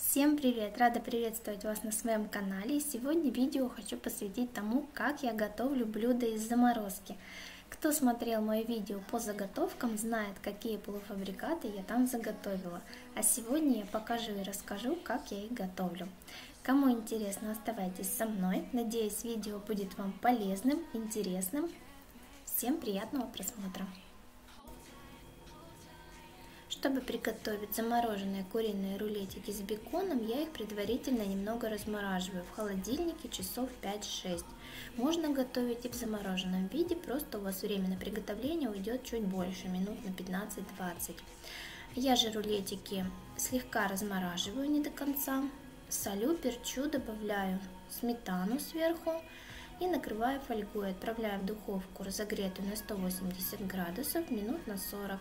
Всем привет! Рада приветствовать вас на своем канале. И сегодня видео хочу посвятить тому, как я готовлю блюда из заморозки. Кто смотрел мое видео по заготовкам, знает, какие полуфабрикаты я там заготовила. А сегодня я покажу и расскажу, как я их готовлю. Кому интересно, оставайтесь со мной. Надеюсь, видео будет вам полезным, интересным. Всем приятного просмотра! Чтобы приготовить замороженные куриные рулетики с беконом, я их предварительно немного размораживаю в холодильнике часов 5-6. Можно готовить и в замороженном виде, просто у вас время на приготовление уйдет чуть больше, минут на 15-20. Я же рулетики слегка размораживаю не до конца, солю, перчу, добавляю сметану сверху и накрываю фольгой. Отправляю в духовку, разогретую на 180 градусов, минут на 40.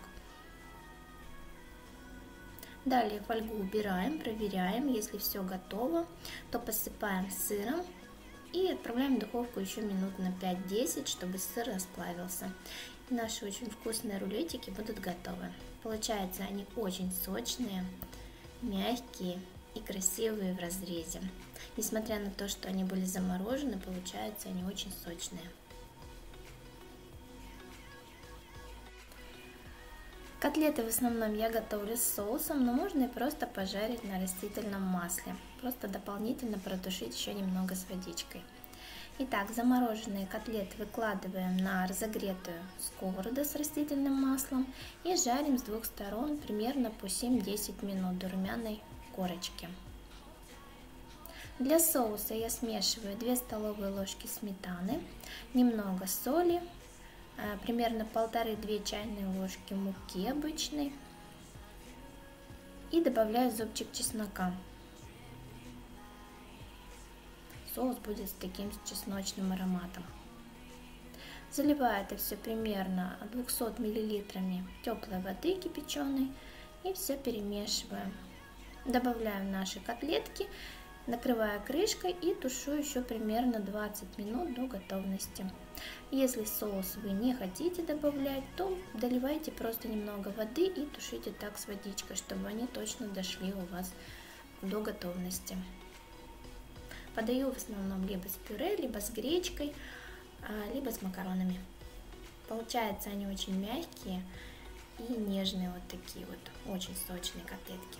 Далее фольгу убираем, проверяем, если все готово, то посыпаем сыром и отправляем в духовку еще минут на 5-10, чтобы сыр расплавился. И наши очень вкусные рулетики будут готовы. Получается, они очень сочные, мягкие и красивые в разрезе. Несмотря на то, что они были заморожены, получаются они очень сочные. Котлеты в основном я готовлю с соусом, но можно и просто пожарить на растительном масле. Просто дополнительно протушить еще немного с водичкой. Итак, замороженные котлеты выкладываем на разогретую сковороду с растительным маслом и жарим с двух сторон примерно по 7-10 минут до румяной корочки. Для соуса я смешиваю 2 столовые ложки сметаны, немного соли, примерно 1,5-2 чайные ложки муки обычной и добавляю зубчик чеснока. Соус будет с таким чесночным ароматом. Заливаю это все примерно 200 мл теплой воды кипяченой и все перемешиваю. Добавляю наши котлетки, накрываю крышкой и тушу еще примерно 20 минут до готовности. Если соус вы не хотите добавлять, то доливайте просто немного воды и тушите так с водичкой, чтобы они точно дошли у вас до готовности. Подаю в основном либо с пюре, либо с гречкой, либо с макаронами. Получаются они очень мягкие и нежные, вот такие вот, очень сочные котлетки.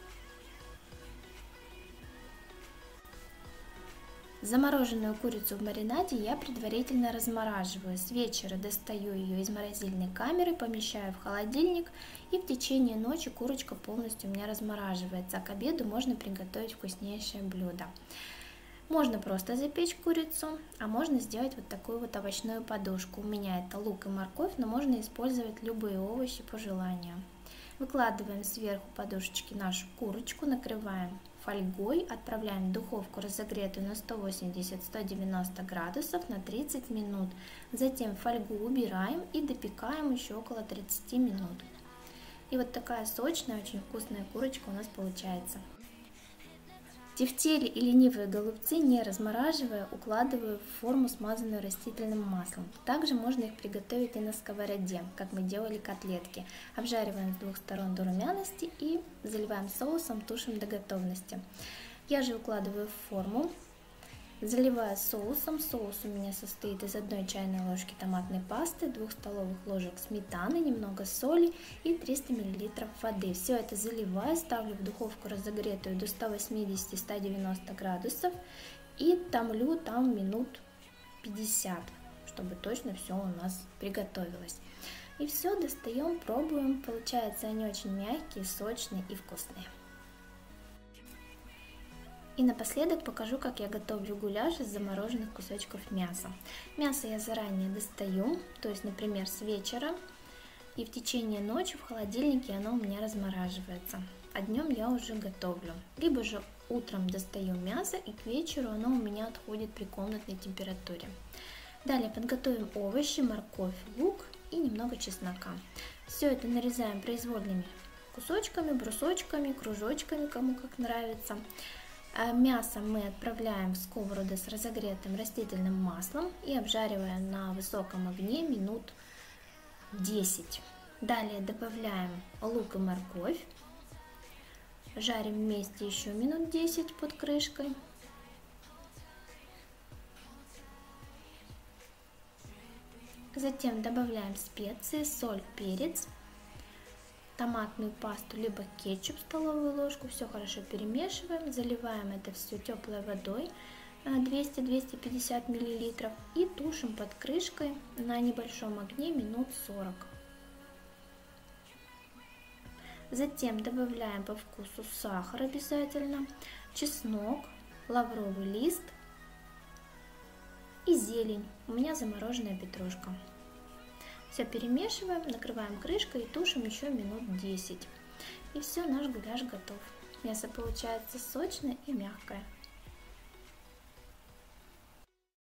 Замороженную курицу в маринаде я предварительно размораживаю. С вечера достаю ее из морозильной камеры, помещаю в холодильник, и в течение ночи курочка полностью у меня размораживается. А к обеду можно приготовить вкуснейшее блюдо. Можно просто запечь курицу, а можно сделать вот такую вот овощную подушку. У меня это лук и морковь, но можно использовать любые овощи по желанию. Выкладываем сверху подушечки нашу курочку, накрываем фольгой, отправляем в духовку, разогретую на 180-190 градусов на 30 минут. Затем фольгу убираем и допекаем еще около 30 минут. И вот такая сочная, очень вкусная курочка у нас получается. Тефтели и ленивые голубцы, не размораживая, укладываю в форму, смазанную растительным маслом. Также можно их приготовить и на сковороде, как мы делали котлетки. Обжариваем с двух сторон до румяности и заливаем соусом, тушим до готовности. Я же укладываю в форму, заливаю соусом. Соус у меня состоит из 1 чайной ложки томатной пасты, 2 столовых ложек сметаны, немного соли и 300 мл воды. Все это заливаю, ставлю в духовку разогретую до 180-190 градусов и томлю там минут 50, чтобы точно все у нас приготовилось. И все, достаем, пробуем. Получаются они очень мягкие, сочные и вкусные. И напоследок покажу, как я готовлю гуляш из замороженных кусочков мяса. Мясо я заранее достаю, то есть, например, с вечера, и в течение ночи в холодильнике оно у меня размораживается. А днем я уже готовлю. Либо же утром достаю мясо, и к вечеру оно у меня отходит при комнатной температуре. Далее подготовим овощи, морковь, лук и немного чеснока. Все это нарезаем произвольными кусочками, брусочками, кружочками, кому как нравится. Мясо мы отправляем в сковороду с разогретым растительным маслом и обжариваем на высоком огне минут 10. Далее добавляем лук и морковь, Жарим вместе еще минут 10 под крышкой. Затем добавляем специи, соль, перец, томатную пасту, либо кетчуп, столовую ложку. Все хорошо перемешиваем, заливаем это все теплой водой 200-250 мл и тушим под крышкой на небольшом огне минут 40. Затем добавляем по вкусу сахар обязательно, чеснок, лавровый лист и зелень. У меня замороженная петрушка. Все перемешиваем, накрываем крышкой и тушим еще минут 10. И все, наш гуляш готов. Мясо получается сочное и мягкое.